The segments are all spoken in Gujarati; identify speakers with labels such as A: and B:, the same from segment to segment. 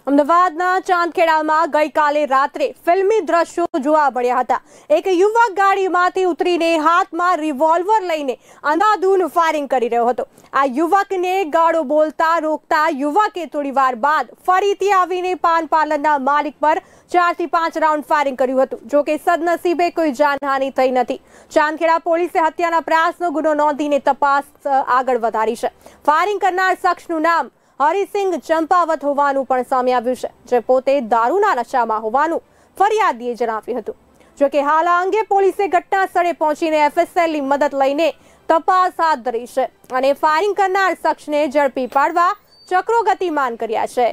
A: અમદાવાદના ચાંદખેડામાં ગઈકાલે રાત્રે ફિલ્મી દ્રશ્યો જોવા મળ્યા હતા। એક યુવક ગાડીમાંથી ઉતરીને હાથમાં રિવોલ્વર લઈને અંધાધૂંધ ફાયરિંગ કરી રહ્યો હતો। આ યુવકને ગાળો બોલતા રોકતા યુવકે થોડીવાર બાદ ફરીથી આવીને પાન પાર્લરના માલિક પર 4 થી 5 રાઉન્ડ ફાયરિંગ કર્યું હતું। જો કે સદનસીબે કોઈ જાનહાનિ થઈ નથી। ચાંદખેડા પોલીસે હત્યાના પ્રયાસનો ગુનો નોંધીને તપાસ આગળ વધારી છે। ફાયરિંગ કરનાર શખ્સનું નામ હરિસિંહ ચંપાવત હોવાનું પણ સામે આવ્યું છે, જે પોતે દારૂના નશામાં હોવાનું ફરિયાદીએ જણાવ્યું હતું। જો કે હાલ આ અંગે પોલીસે ઘટના સ્થળે પહોંચીને FSLની મદદ લઈને તપાસ હાથ ધરી છે અને ફાયરિંગ કરનાર શખ્સને ઝડપી પાડવા ચક્રો ગતિમાન કર્યા છે।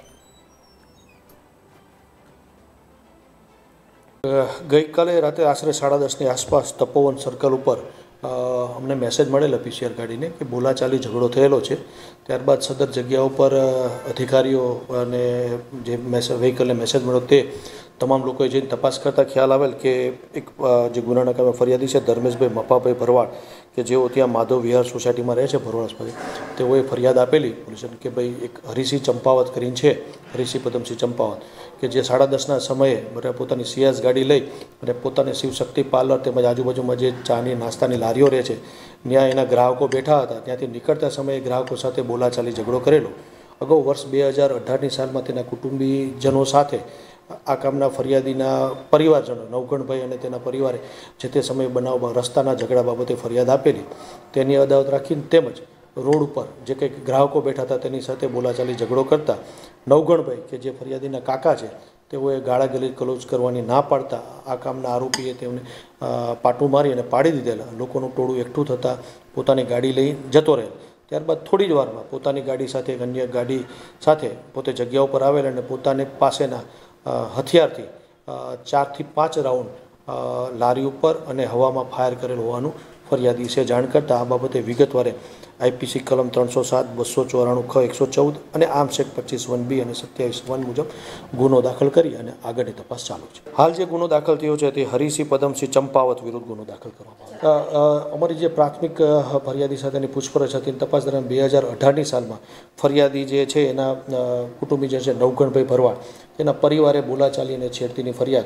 B: ગઈકાલે રાતે આશરે 10:30ની આસપાસ તપોવન સર્કલ ઉપર અમને મેસેજ મળેલો PCR ગાડીને કે બોલાચાલી ઝઘડો થયેલો છે। ત્યારબાદ સદર જગ્યા ઉપર અધિકારીઓ અને જે વ્હીકલને મેસેજ મળ્યો તે તમામ લોકોએ જઈને તપાસ કરતાં ખ્યાલ આવેલ કે એક જે ગુનાના કામે ફરિયાદી છે ધર્મેશભાઈ મપાભાઈ ભરવાડ કે જેઓ ત્યાં માધવ વિહાર સોસાયટીમાં રહે છે ભરવાડ પાસે, તેઓએ ફરિયાદ આપેલી પોલીસને કે ભાઈ એક હરિસિંહ ચંપાવત કરીને છે, હરિસિંહ પદમસિંહ ચંપાવત, કે જે 10:30ના સમયે પોતાની સિયાઝ ગાડી લઈ અને પોતાની શિવશક્તિ પાર્લર તેમજ આજુબાજુમાં જે ચાની નાસ્તાની લારીઓ રહે છે ત્યાં એના ગ્રાહકો બેઠા હતા, ત્યાંથી નીકળતા સમયે ગ્રાહકો સાથે બોલાચાલી ઝઘડો કરેલો। અગાઉ વર્ષ 2018ની સાલમાં તેના કુટુંબીજનો સાથે આ કામના ફરિયાદીના પરિવારજનો નવગણભાઈ અને તેના પરિવારે જે તે સમયે બનાવમાં રસ્તાના ઝઘડા બાબતે ફરિયાદ આપેલી। તેની અદાવત રાખીને તેમજ રોડ ઉપર જે કંઈક ગ્રાહકો બેઠા હતા તેની સાથે બોલાચાલી ઝઘડો કરતા નવગણભાઈ કે જે ફરિયાદીના કાકા છે તેઓએ ગાળાગાળી ગલોચ કરવાની ના પાડતા આ કામના આરોપીએ તેમને પાટું મારી અને પાડી દીધેલા। લોકોનું ટોળું એકઠું થતાં પોતાની ગાડી લઈ જતો રહેલ। ત્યારબાદ થોડી જ વારમાં પોતાની ગાડી સાથે એક અન્ય ગાડી સાથે પોતે જગ્યા ઉપર આવેલ અને પોતાને પાસેના હથિયારથી 4 થી 5 રાઉન્ડ લારી ઉપર અને હવામાં ફાયર કરેલ હોવાનું ફરિયાદીએ જાણ કરતાં આ બાબતે વિગતવારે IPC કલમ 307, 294 ખ 114 અને આર્મ્સ એક્ટ 25(1)B અને 27(1) મુજબ ગુનો દાખલ કરી અને આગળની તપાસ ચાલુ છે। હાલ જે ગુનો દાખલ થયો છે તે હરિસિંહ પદમસિંહ ચંપાવત વિરુદ્ધ ગુનો દાખલ કરવામાં આવ્યો। અમારી જે પ્રાથમિક ફરિયાદી સાથેની પૂછપરછ હતી તપાસ દરમિયાન 2018ની સાલમાં ફરિયાદી જે છે એના કુટુંબી જે છે નવગણભાઈ ભરવાડ તેના પરિવારે બોલાચાલી અને છેડતીની ફરિયાદ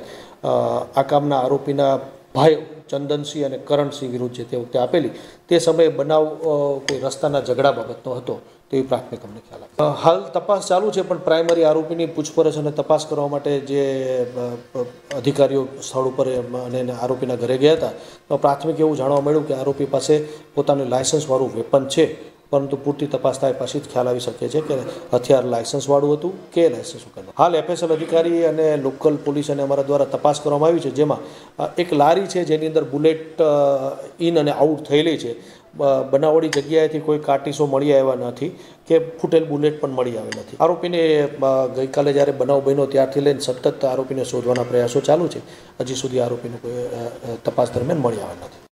B: આ કામના આરોપીના ભાઈ ચંદનસિંહ અને કરણસિંહ વિરુદ્ધ જે તે વખતે આપેલી। તે સમયે બનાવ કોઈ રસ્તાના ઝઘડા બાબતનો હતો તેવી પ્રાથમિક અમને ખ્યાલ આવે। હાલ તપાસ ચાલુ છે, પણ પ્રાઇમરી આરોપીની પૂછપરછ અને તપાસ કરવા માટે જે અધિકારીઓ સ્થળ ઉપર અને આરોપીના ઘરે ગયા હતા તો પ્રાથમિક એવું જાણવા મળ્યું કે આરોપી પાસે પોતાનું લાયસન્સવાળું વેપન છે, પરંતુ પૂરતી તપાસ થાય પછી જ ખ્યાલ આવી શકે છે કે હથિયાર લાયસન્સવાળું હતું કે લાયસન્સ વગર। હાલ FSL અધિકારી અને લોકલ પોલીસ અને અમારા દ્વારા તપાસ કરવામાં આવી છે, જેમાં એક લારી છે જેની અંદર બુલેટ ઇન અને આઉટ થયેલી છે। બનાવવાળી જગ્યાએથી કોઈ કારતીસો મળી આવ્યા નથી કે ફૂટેલ બુલેટ પણ મળી આવી નથી। આરોપીને ગઈકાલે જ્યારે બનાવ બન્યો ત્યારથી લઈને સતત આરોપીને શોધવાના પ્રયાસો ચાલુ છે। હજી સુધી આરોપીને કોઈ તપાસ દરમિયાન મળી આવ્યા નથી।